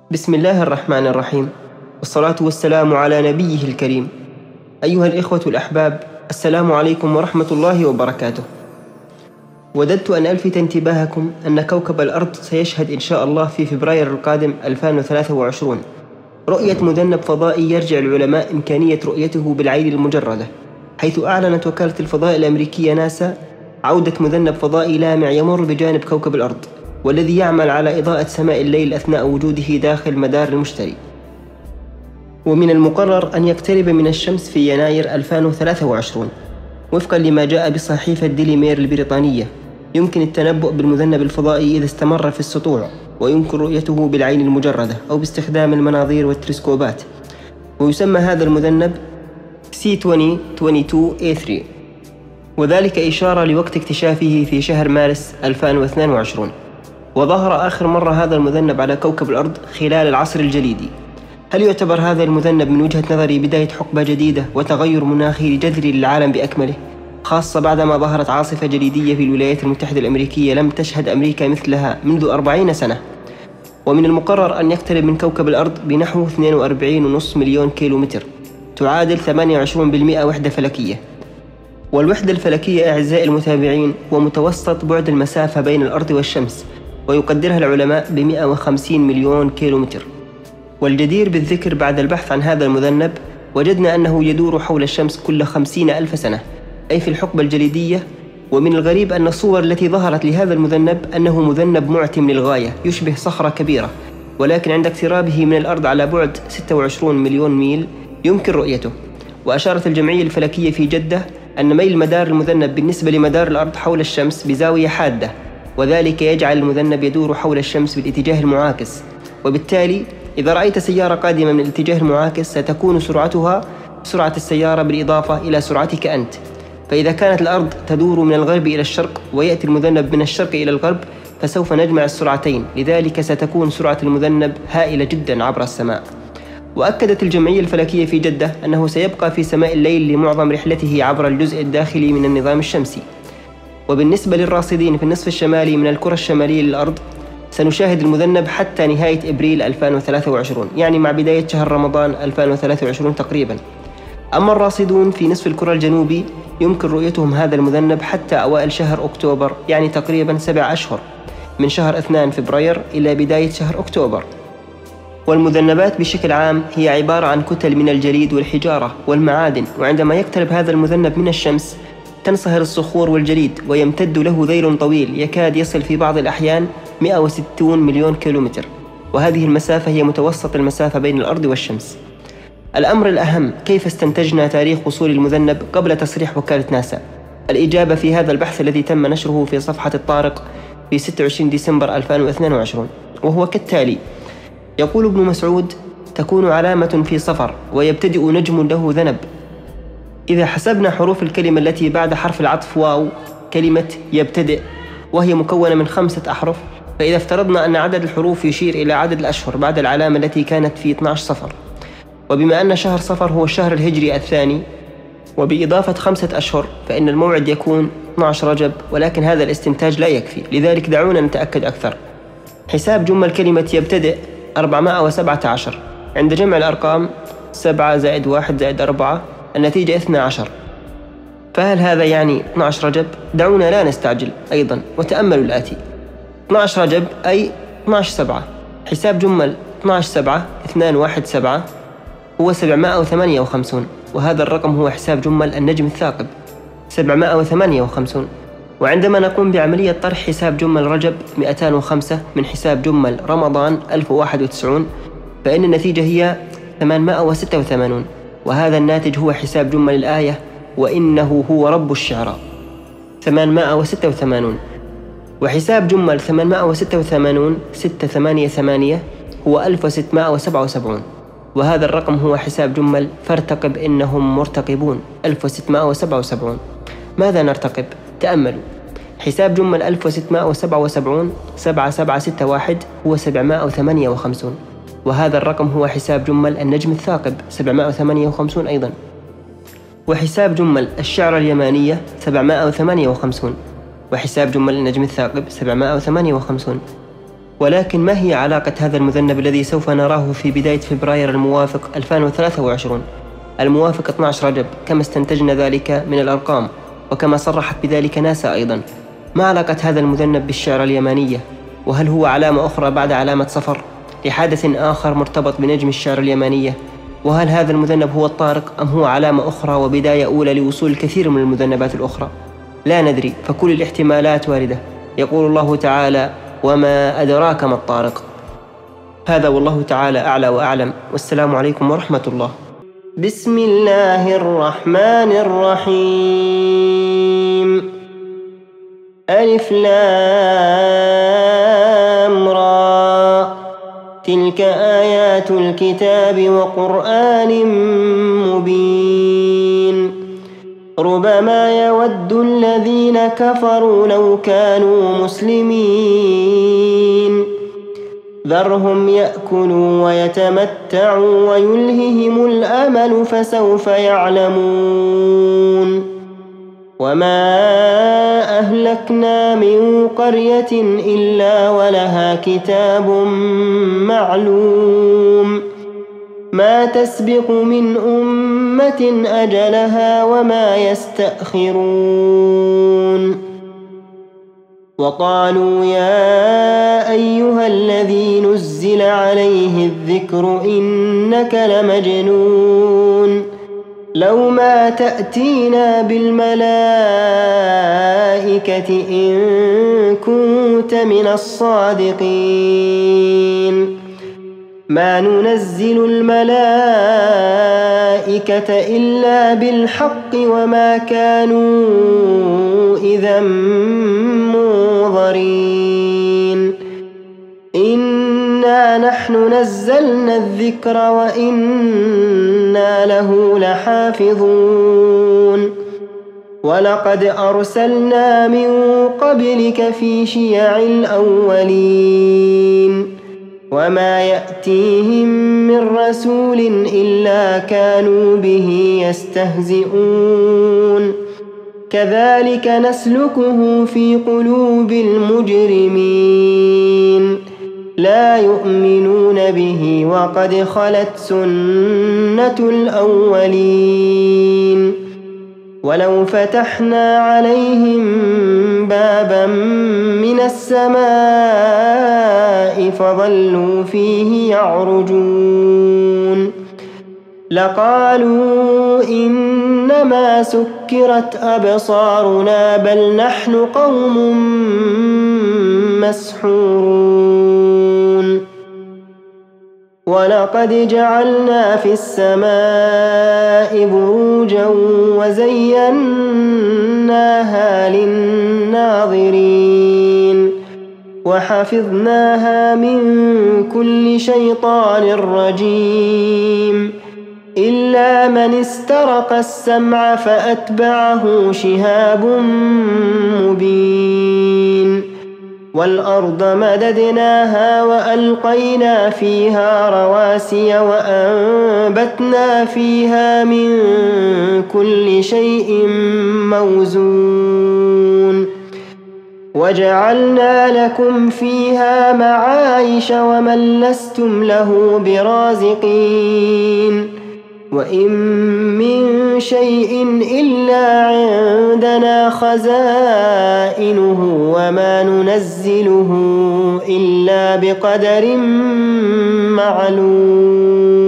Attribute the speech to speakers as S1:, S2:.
S1: بسم الله الرحمن الرحيم، والصلاة والسلام على نبيه الكريم. أيها الإخوة الأحباب، السلام عليكم ورحمة الله وبركاته. وددت أن ألفت انتباهكم أن كوكب الأرض سيشهد إن شاء الله في فبراير القادم 2023 رؤية مذنب فضائي يرجع العلماء إمكانية رؤيته بالعين المجردة، حيث أعلنت وكالة الفضاء الأمريكية ناسا عودة مذنب فضائي لامع يمر بجانب كوكب الأرض، والذي يعمل على إضاءة سماء الليل أثناء وجوده داخل مدار المشتري. ومن المقرر أن يقترب من الشمس في يناير 2023 وفقا لما جاء بصحيفة ديلي مير البريطانية. يمكن التنبؤ بالمذنب الفضائي إذا استمر في السطوع، ويمكن رؤيته بالعين المجردة أو باستخدام المناظير والتلسكوبات. ويسمى هذا المذنب C2022A3، وذلك إشارة لوقت اكتشافه في شهر مارس 2022. وظهر آخر مرة هذا المذنب على كوكب الأرض خلال العصر الجليدي. هل يعتبر هذا المذنب من وجهة نظري بداية حقبة جديدة وتغير مناخي جذري للعالم بأكمله، خاصة بعدما ظهرت عاصفة جليدية في الولايات المتحدة الأمريكية لم تشهد أمريكا مثلها منذ 40 سنة؟ ومن المقرر أن يقترب من كوكب الأرض بنحو 42.5 مليون كيلومتر، تعادل 28% وحدة فلكية. والوحدة الفلكية أعزائي المتابعين هو متوسط بعد المسافة بين الأرض والشمس، ويقدرها العلماء ب150 مليون كيلومتر. والجدير بالذكر بعد البحث عن هذا المذنب وجدنا أنه يدور حول الشمس كل 50,000 سنة، أي في الحقبة الجليدية. ومن الغريب أن الصور التي ظهرت لهذا المذنب أنه مذنب معتم للغاية يشبه صخرة كبيرة، ولكن عند اقترابه من الأرض على بعد 26 مليون ميل يمكن رؤيته. وأشارت الجمعية الفلكية في جدة أن ميل مدار المذنب بالنسبة لمدار الأرض حول الشمس بزاوية حادة، وذلك يجعل المذنب يدور حول الشمس بالاتجاه المعاكس. وبالتالي إذا رأيت سيارة قادمة من الاتجاه المعاكس ستكون سرعتها سرعة السيارة بالإضافة إلى سرعتك أنت. فإذا كانت الأرض تدور من الغرب إلى الشرق ويأتي المذنب من الشرق إلى الغرب فسوف نجمع السرعتين، لذلك ستكون سرعة المذنب هائلة جدا عبر السماء. وأكدت الجمعية الفلكية في جدة أنه سيبقى في سماء الليل لمعظم رحلته عبر الجزء الداخلي من النظام الشمسي. وبالنسبة للراصدين في النصف الشمالي من الكرة الشمالية للأرض سنشاهد المذنب حتى نهاية إبريل 2023، يعني مع بداية شهر رمضان 2023 تقريبا. أما الراصدون في نصف الكرة الجنوبي يمكن رؤيتهم هذا المذنب حتى أوائل شهر أكتوبر، يعني تقريبا 7 أشهر من شهر 2 فبراير إلى بداية شهر أكتوبر. والمذنبات بشكل عام هي عبارة عن كتل من الجليد والحجارة والمعادن، وعندما يقترب هذا المذنب من الشمس تنصهر الصخور والجليد ويمتد له ذيل طويل يكاد يصل في بعض الأحيان 160 مليون كيلومتر، وهذه المسافة هي متوسط المسافة بين الأرض والشمس. الأمر الأهم، كيف استنتجنا تاريخ وصول المذنب قبل تصريح وكالة ناسا؟ الإجابة في هذا البحث الذي تم نشره في صفحة الطارق في 26 ديسمبر 2022، وهو كالتالي: يقول ابن مسعود: تكون علامة في صفر ويبتدئ نجم له ذنب. إذا حسبنا حروف الكلمة التي بعد حرف العطف واو، كلمة يبتدئ، وهي مكونة من 5 أحرف، فإذا افترضنا أن عدد الحروف يشير إلى عدد الأشهر بعد العلامة التي كانت في 12 صفر، وبما أن شهر صفر هو الشهر الهجري الثاني وبإضافة 5 أشهر فإن الموعد يكون 12 رجب، ولكن هذا الاستنتاج لا يكفي، لذلك دعونا نتأكد أكثر. حساب جمل كلمة يبتدئ 417. عند جمع الأرقام 7 زائد 1 زائد 4 النتيجة 12. فهل هذا يعني 12 رجب؟ دعونا لا نستعجل أيضا وتأملوا الآتي: 12 رجب أي 12/7. حساب جمل 12/7 217 هو 758، وهذا الرقم هو حساب جمل النجم الثاقب 758. وعندما نقوم بعملية طرح حساب جمل رجب 205 من حساب جمل رمضان 1091 فإن النتيجة هي 886، وهذا الناتج هو حساب جمل الآية: وإنه هو رب الشعراء 886. وحساب جمل 886 688 هو 1677، وهذا الرقم هو حساب جمل فارتقب إنهم مرتقبون 1677. ماذا نرتقب؟ تأملوا: حساب جمل 1677 7761 هو 758، وهذا الرقم هو حساب جمل النجم الثاقب 758 أيضا. وحساب جمل الشعر اليمانية 758، وحساب جمل النجم الثاقب 758. ولكن ما هي علاقة هذا المذنب الذي سوف نراه في بداية فبراير الموافق 2023 الموافق 12 رجب كما استنتجنا ذلك من الأرقام وكما صرحت بذلك ناسا أيضا؟ ما علاقة هذا المذنب بالشعرى اليمانية؟ وهل هو علامة أخرى بعد علامة صفر لحدث آخر مرتبط بنجم الشعرى اليمانية؟ وهل هذا المذنب هو الطارق أم هو علامة أخرى وبداية أولى لوصول الكثير من المذنبات الأخرى؟ لا ندري، فكل الاحتمالات واردة. يقول الله تعالى: وما أدراك ما الطارق. هذا والله تعالى أعلى وأعلم، والسلام عليكم ورحمة الله. بسم الله الرحمن الرحيم. ألف لام را، تلك آيات الكتاب وقرآن مبين. ربما يود الذين كفروا لو كانوا مسلمين. ذرهم يأكلوا ويتمتعوا ويلههم الأمل فسوف يعلمون. وما أهلكنا من قرية إلا ولها كتاب معلوم. ما تسبق من أمة أجلها وما يستأخرون. وقالوا يا أيها الذي نزل عليه الذكر إنك لمجنون. لو ما تأتينا بالملائكة إن كنت من الصادقين. ما ننزل الملائكة إلا بالحق وما كانوا إذا منظرين. إنا نحن نزلنا الذكر وإنا له لحافظون. ولقد أرسلنا من قبلك في شيع الأولين. وما يأتيهم من رسول إلا كانوا به يستهزئون. كذلك نسلكه في قلوب المجرمين. لا يؤمنون به وقد خلت سنة الأولين. ولو فتحنا عليهم بابا من السماء فظلوا فيه يعرجون لقالوا إنما سكرت أبصارنا بل نحن قوم مسحورون. ولقد جعلنا في السماء بروجا وزيناها للناظرين وحفظناها من كل شيطان رجيم إلا من استرق السمع فأتبعه شهاب مبين. والأرض مددناها وألقينا فيها رواسي وأنبتنا فيها من كل شيء موزون وجعلنا لكم فيها معايش ومن لستم له برازقين. وإن من شيء إلا عندنا خزائنه وما ننزله إلا بقدر معلوم.